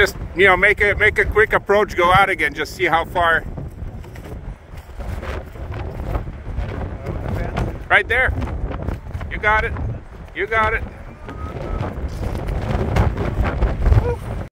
Just, you know, make a quick approach, go out again, just see how far. Right there. You got it. You got it.